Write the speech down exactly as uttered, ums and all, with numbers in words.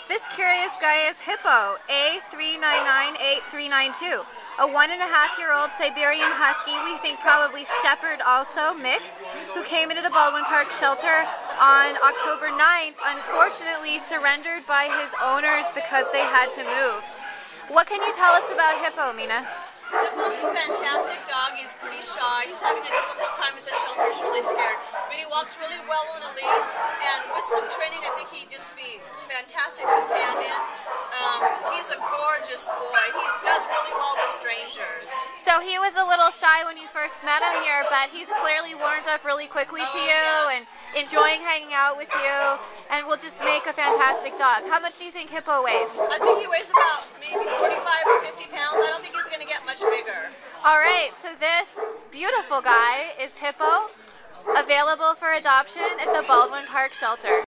This curious guy is Hippo, A three nine nine eight three nine two. A one and a half year old Siberian Husky, we think probably Shepherd also, mix, who came into the Baldwin Park shelter on October ninth, unfortunately surrendered by his owners because they had to move. What can you tell us about Hippo, Mina? Hippo's a fantastic dog. He's pretty shy. He's having a difficult time at the shelter. He's really scared. But he walks really well on a lead. And with some training, I think he'd just be a fantastic companion. Um, he's a gorgeous boy. He does really well with strangers. So he was a little shy when you first met him here, but he's clearly warmed up really quickly oh, to you yeah. and enjoying hanging out with you, and will just make a fantastic dog. How much do you think Hippo weighs? I think he weighs about maybe forty-five or fifty pounds. I don't think he's going to get much bigger. All right, so this beautiful guy is Hippo, available for adoption at the Baldwin Park shelter.